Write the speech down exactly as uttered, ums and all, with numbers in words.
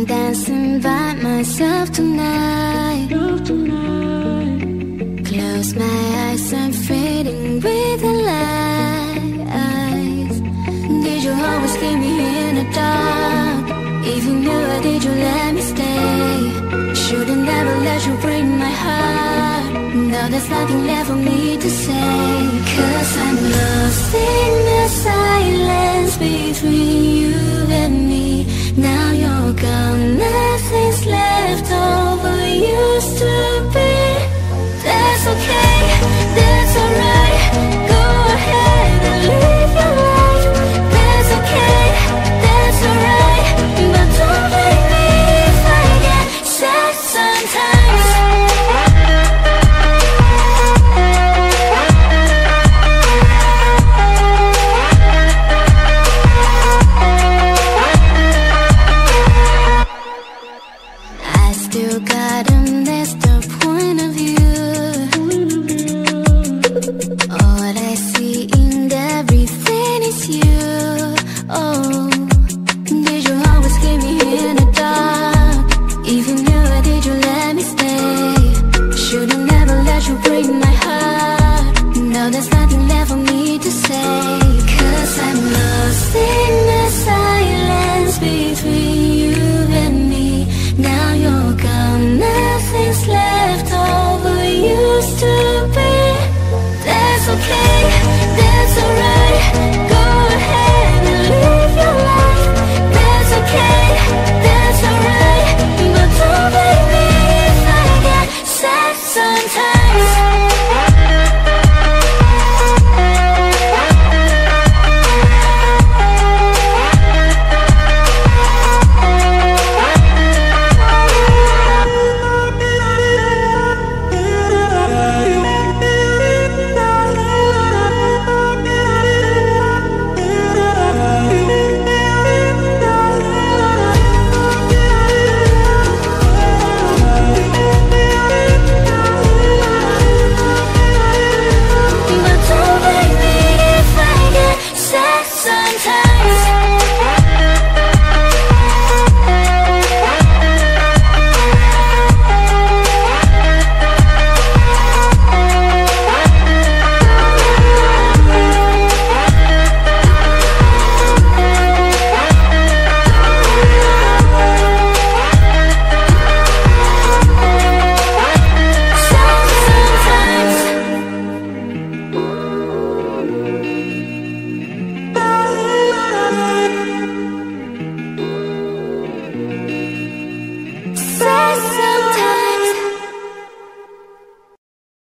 dancing by myself tonight. Close my eyes, I'm fading with the lights. Did you always keep me in the dark? If you knew it, did you let me stay? Should've never let you break my heart. Now there's nothing left for me to say. Cause I'm lost in the silence between you and me. Now you're gone, nothing's left over used to be. That's okay, that's alright. Go ahead and live your life. That's okay, that's alright. But don't blame me if I get sad sometimes. I still gotta miss the point of view. All I see in everything is you. Oh, did you always keep me in the dark? If you knew it, did you let me stay? Should've never let you break my heart. Now there's nothing left for me to say. Cause I'm lost in